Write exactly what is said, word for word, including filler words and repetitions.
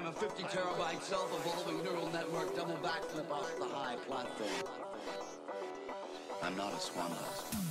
a fifty terabyte self-evolving neural network double backflip off the high platform. I'm not a swan.